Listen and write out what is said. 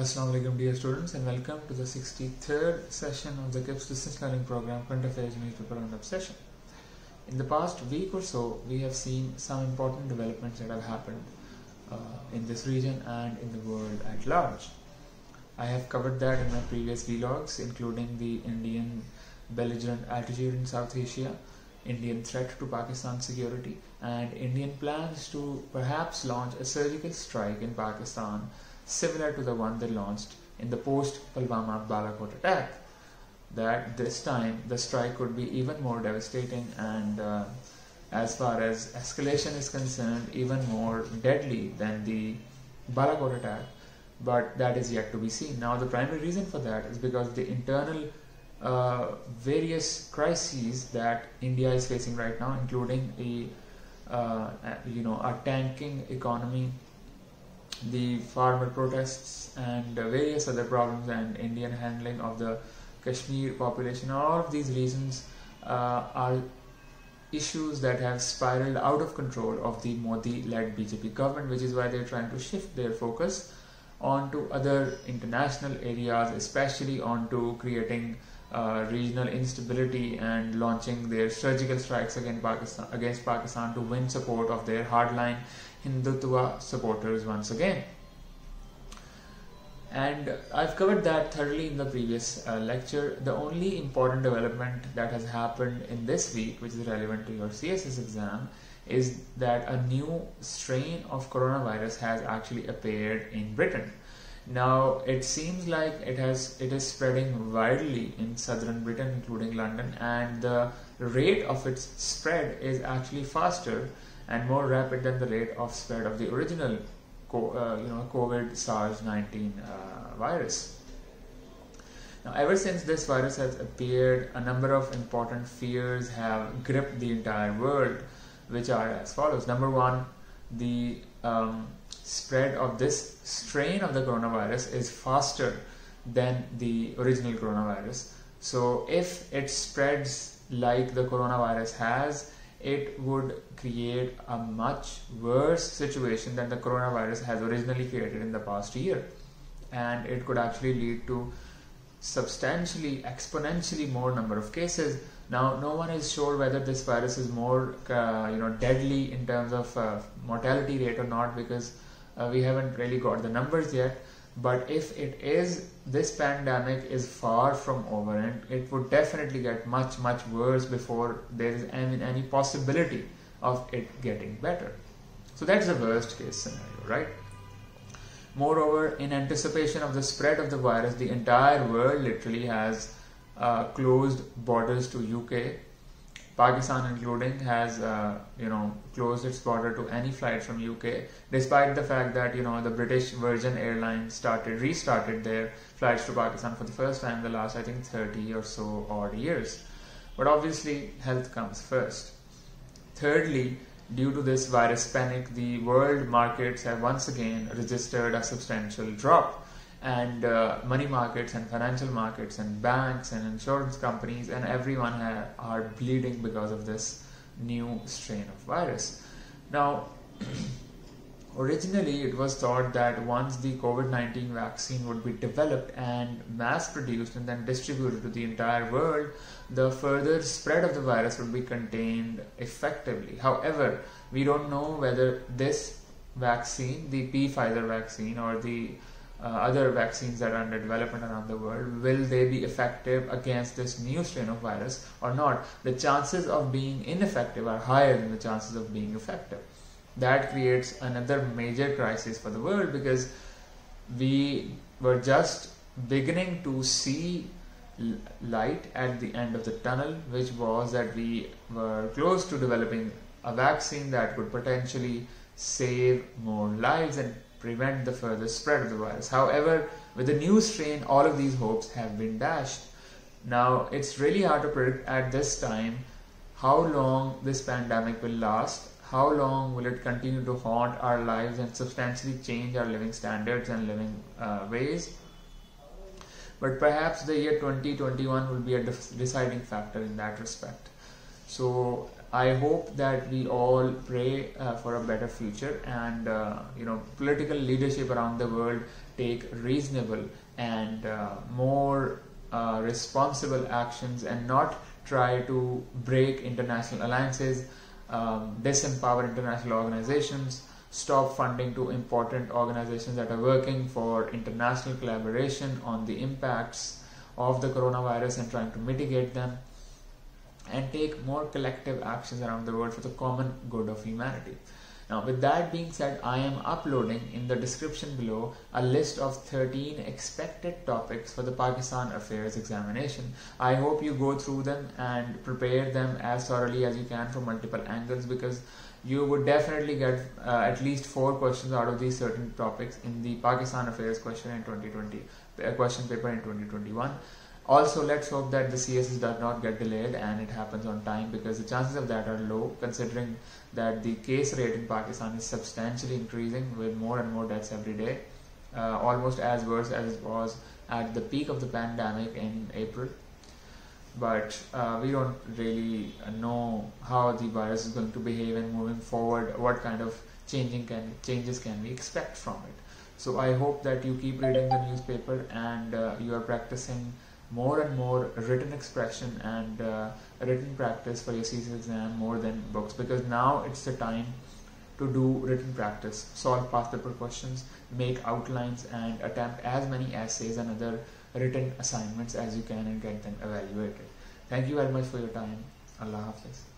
Assalamu alaikum dear students, and welcome to the 63rd session of the KIPS Distance Learning Program Current Affairs Newspaper Roundup session. In the past week or so, we have seen some important developments that have happened in this region and in the world at large. I have covered that in my previous vlogs, including the Indian belligerent attitude in South Asia, Indian threat to Pakistan's security, and Indian plans to perhaps launch a surgical strike in Pakistan similar to the one they launched in the post-Pulwama Balakot attack. That this time the strike could be even more devastating and as far as escalation is concerned, even more deadly than the Balakot attack, but that is yet to be seen. Now the primary reason for that is because the internal various crises that India is facing right now, including a tanking economy, the farmer protests and various other problems, and Indian handling of the Kashmir population. All of these reasons are issues that have spiraled out of control of the Modi-led BJP government, which is why they're trying to shift their focus onto other international areas, especially onto creating regional instability and launching their surgical strikes against Pakistan to win support of their hardline Hindutva supporters once again. And I've covered that thoroughly in the previous lecture. The only important development that has happened in this week, which is relevant to your CSS exam, is that a new strain of coronavirus has actually appeared in Britain. Now it seems like it is spreading widely in southern Britain, including London, and the rate of its spread is actually faster and more rapid than the rate of spread of the original COVID SARS-19 virus. Now, ever since this virus has appeared, a number of important fears have gripped the entire world, which are as follows. Number one, the spread of this strain of the coronavirus is faster than the original coronavirus. So if it spreads like the coronavirus has, it would create a much worse situation than the coronavirus has originally created in the past year, and it could actually lead to substantially, exponentially more number of cases. Now, no one is sure whether this virus is more deadly in terms of mortality rate or not, because we haven't really got the numbers yet. But if it is, this pandemic is far from over, and it would definitely get much worse before there is any possibility of it getting better. So that's the worst case scenario, right? Moreover, in anticipation of the spread of the virus, the entire world literally has closed borders to UK. Pakistan including has closed its border to any flight from UK, despite the fact that the British Virgin Airlines restarted their flights to Pakistan for the first time in the last, I think, 30 or so odd years. But obviously health comes first. Thirdly, due to this virus panic, the world markets have once again registered a substantial drop, and money markets and financial markets and banks and insurance companies and everyone are bleeding because of this new strain of virus. Now, originally it was thought that once the COVID-19 vaccine would be developed and mass produced and then distributed to the entire world, the further spread of the virus would be contained effectively. However, we don't know whether this vaccine, the Pfizer vaccine or the other vaccines that are under development around the world, will they be effective against this new strain of virus or not? The chances of being ineffective are higher than the chances of being effective. That creates another major crisis for the world, because we were just beginning to see light at the end of the tunnel, which was that we were close to developing a vaccine that could potentially save more lives and prevent the further spread of the virus. However, with the new strain, all of these hopes have been dashed. Now, it's really hard to predict at this time how long this pandemic will last, how long will it continue to haunt our lives and substantially change our living standards and living ways. But perhaps the year 2021 will be a deciding factor in that respect. So I hope that we all pray for a better future, and political leadership around the world take reasonable and more responsible actions and not try to break international alliances, disempower international organizations, stop funding to important organizations that are working for international collaboration on the impacts of the coronavirus and trying to mitigate them, and take more collective actions around the world for the common good of humanity. Now, with that being said, I am uploading in the description below a list of 13 expected topics for the Pakistan Affairs examination. I hope you go through them and prepare them as thoroughly as you can from multiple angles, because you would definitely get at least 4 questions out of these certain topics in the Pakistan Affairs question paper in 2021. Also, let's hope that the CSS does not get delayed and it happens on time, because the chances of that are low, considering that the case rate in Pakistan is substantially increasing with more and more deaths every day, almost as worse as it was at the peak of the pandemic in April. But we don't really know how the virus is going to behave, and moving forward, what kind of changes can we expect from it. So I hope that you keep reading the newspaper and you are practicing more and more written expression and written practice for your CSS exam more than books, because now it's the time to do written practice, solve past paper questions, make outlines, and attempt as many essays and other written assignments as you can and get them evaluated. Thank you very much for your time. Allah Hafiz.